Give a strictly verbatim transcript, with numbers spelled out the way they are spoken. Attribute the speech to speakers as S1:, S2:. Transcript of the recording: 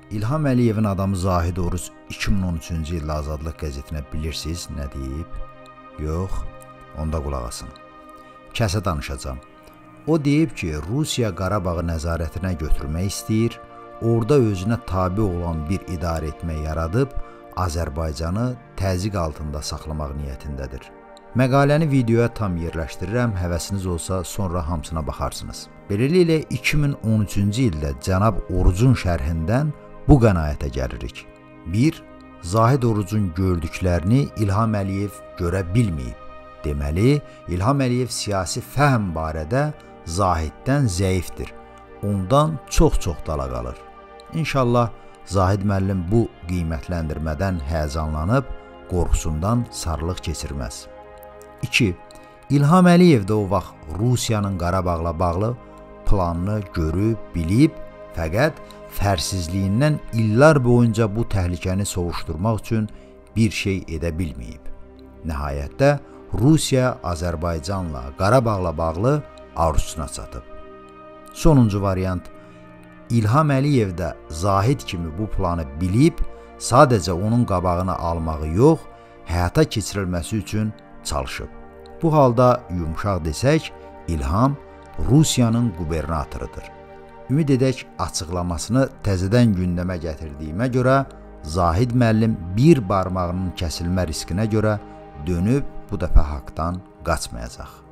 S1: İlham Əliyevin adamı Zahid Oruc iki min on üçüncü ildə Azadlıq qəzetinə bilirsiniz nə deyib? Yox, onda qulaq asın. Kəsə danışacağam. O deyib ki, Rusiya Qarabağı nəzarətinə götürmək istəyir, orada özünə tabi olan bir idarə etmə yaradıb, Azərbaycanı təzyiq altında saxlamaq niyyətindədir. Məqaləni videoya tam yerləşdirirəm, həvəsiniz olsa sonra hamısına baxarsınız. Beləliklə iki min on üçüncü ildə cənab Orucun şərhindən bu qənaətə gəlirik. bir. Zahid Orucun gördüklərini İlham Əliyev görə bilməyib. Deməli, İlham Əliyev siyasi fəhm barədə Zahiddən zəifdir. Ondan çox-çox dala qalır. İnşallah Zahid müəllim bu qiymətləndirmədən həyəcanlanıb, qorxusundan sarılıq keçirməz. iki. İlham Əliyev də o vaxt Rusiyanın Qarabağla bağlı planını görüb, bilib, fəqət fərsizliyindən illər boyunca bu təhlükəni sovuşturmaq üçün bir şey edə bilməyib. Nəhayətdə Rusiya Azərbaycanla, Qarabağla bağlı arzusuna çatıb. Sonuncu variant, İlham Əliyev də Zahid kimi bu planı bilib, sadəcə onun qabağını almağı yox, həyata keçirilməsi üçün çalışıb. Bu halda yumşaq desək, İlham Rusiyanın qubernatorudur. Ümid edək açıqlamasını təzədən gündəmə gətirdiyimə görə Zahid müəllim bir barmağının kəsilmə riskinə görə dönüb bu dəfə haqdan qaçmayacaq.